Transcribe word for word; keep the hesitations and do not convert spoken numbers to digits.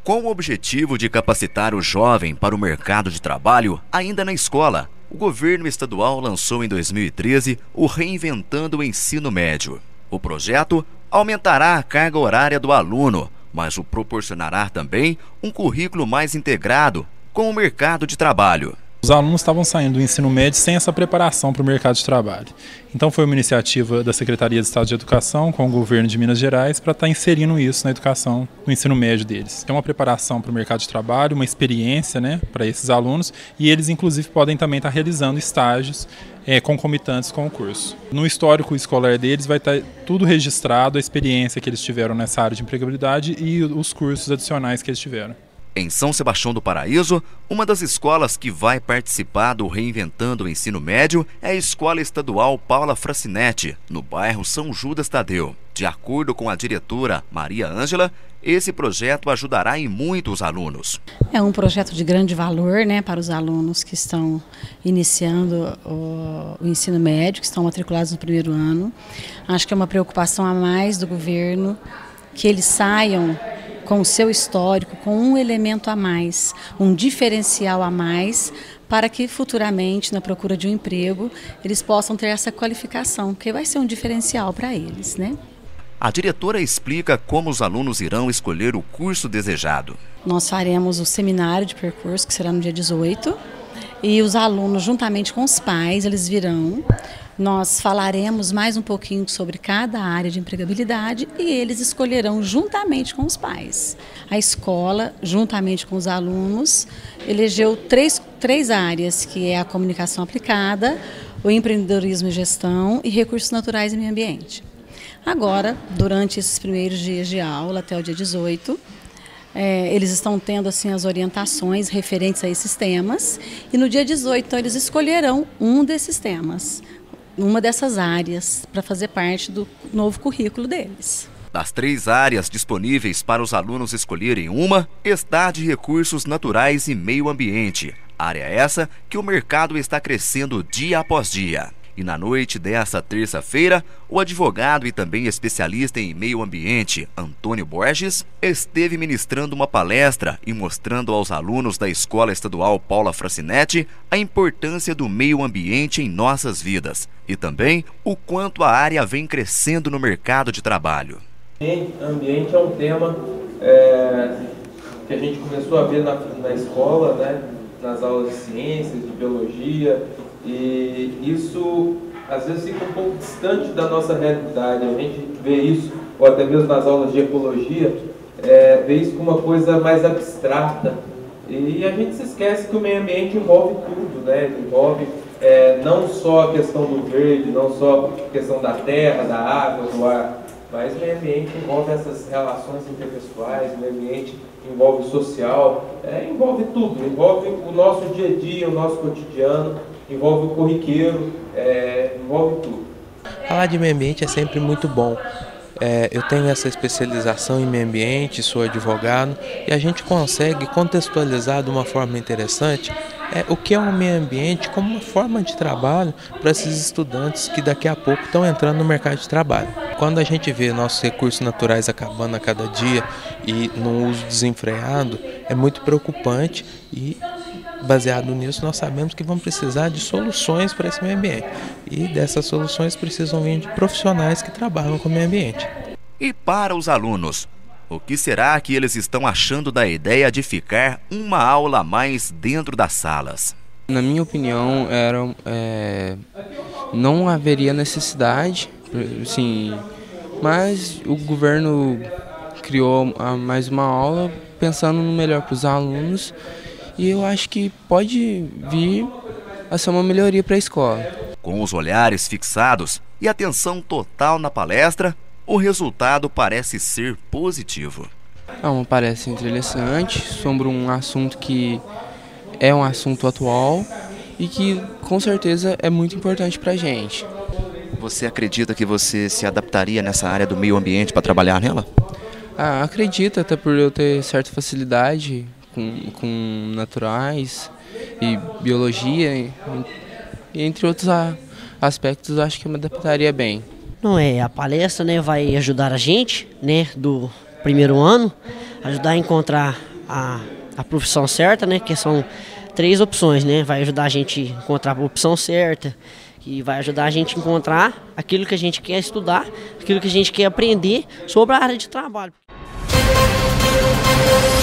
Com o objetivo de capacitar o jovem para o mercado de trabalho ainda na escola, o governo estadual lançou em dois mil e treze o Reinventando o Ensino Médio. O projeto aumentará a carga horária do aluno, mas o proporcionará também um currículo mais integrado com o mercado de trabalho. Os alunos estavam saindo do ensino médio sem essa preparação para o mercado de trabalho. Então foi uma iniciativa da Secretaria de Estado de Educação com o governo de Minas Gerais para estar inserindo isso na educação, no ensino médio deles. É uma preparação para o mercado de trabalho, uma experiência, né, para esses alunos, e eles inclusive podem também estar realizando estágios é, concomitantes com o curso. No histórico escolar deles vai estar tudo registrado, a experiência que eles tiveram nessa área de empregabilidade e os cursos adicionais que eles tiveram. Em São Sebastião do Paraíso, uma das escolas que vai participar do Reinventando o Ensino Médio é a Escola Estadual Paula Francinetti, no bairro São Judas Tadeu. De acordo com a diretora Maria Ângela, esse projeto ajudará em muito os alunos. É um projeto de grande valor, né, para os alunos que estão iniciando o, o ensino médio, que estão matriculados no primeiro ano. Acho que é uma preocupação a mais do governo que eles saiam com o seu histórico, com um elemento a mais, um diferencial a mais, para que futuramente, na procura de um emprego, eles possam ter essa qualificação, porque vai ser um diferencial para eles, né? A diretora explica como os alunos irão escolher o curso desejado. Nós faremos o seminário de percurso, que será no dia dezoito, e os alunos, juntamente com os pais, eles virão. Nós falaremos mais um pouquinho sobre cada área de empregabilidade e eles escolherão juntamente com os pais. A escola, juntamente com os alunos, elegeu três, três áreas, que é a comunicação aplicada, o empreendedorismo e gestão e recursos naturais e meio ambiente. Agora, durante esses primeiros dias de aula, até o dia dezoito, É, eles estão tendo assim, as orientações referentes a esses temas e no dia dezoito então, eles escolherão um desses temas, uma dessas áreas, para fazer parte do novo currículo deles. Das três áreas disponíveis para os alunos escolherem uma, está de recursos naturais e meio ambiente. Área essa que o mercado está crescendo dia após dia. E na noite dessa terça-feira, o advogado e também especialista em meio ambiente, Antônio Borges, esteve ministrando uma palestra e mostrando aos alunos da Escola Estadual Paula Francinetti a importância do meio ambiente em nossas vidas e também o quanto a área vem crescendo no mercado de trabalho. Ambiente é um tema é, que a gente começou a ver na, na escola, né, nas aulas de ciências, de biologia. E isso, às vezes, fica um pouco distante da nossa realidade. A gente vê isso, ou até mesmo nas aulas de ecologia, é, vê isso como uma coisa mais abstrata. E a gente se esquece que o meio ambiente envolve tudo, né? Envolve é, não só a questão do verde, não só a questão da terra, da água, do ar, mas o meio ambiente envolve essas relações interpessoais, o meio ambiente envolve o social, é, envolve tudo, envolve o nosso dia a dia, o nosso cotidiano, envolve o corriqueiro, é, envolve tudo. Falar de meio ambiente é sempre muito bom. É, eu tenho essa especialização em meio ambiente, sou advogado, e a gente consegue contextualizar de uma forma interessante é, o que é o meio ambiente como uma forma de trabalho para esses estudantes que daqui a pouco estão entrando no mercado de trabalho. Quando a gente vê nossos recursos naturais acabando a cada dia e no uso desenfreado, é muito preocupante e baseado nisso, nós sabemos que vamos precisar de soluções para esse meio ambiente. E dessas soluções precisam vir de profissionais que trabalham com o meio ambiente. E para os alunos, o que será que eles estão achando da ideia de ficar uma aula a mais dentro das salas? Na minha opinião, era, é, não haveria necessidade, assim, mas o governo criou mais uma aula pensando no melhor para os alunos. E eu acho que pode vir a ser uma melhoria para a escola. Com os olhares fixados e atenção total na palestra, o resultado parece ser positivo. É uma palestra interessante sobre um assunto que é um assunto atual e que com certeza é muito importante para a gente. Você acredita que você se adaptaria nessa área do meio ambiente para trabalhar nela? Ah, acredito, até por eu ter certa facilidade Com, com naturais e biologia, e, e entre outros a, aspectos, acho que eu me adaptaria bem. Não é, a palestra, né, vai ajudar a gente, né, do primeiro ano, ajudar a encontrar a, a profissão certa, né? Que são três opções, né? Vai ajudar a gente a encontrar a opção certa, que vai ajudar a gente a encontrar aquilo que a gente quer estudar, aquilo que a gente quer aprender sobre a área de trabalho.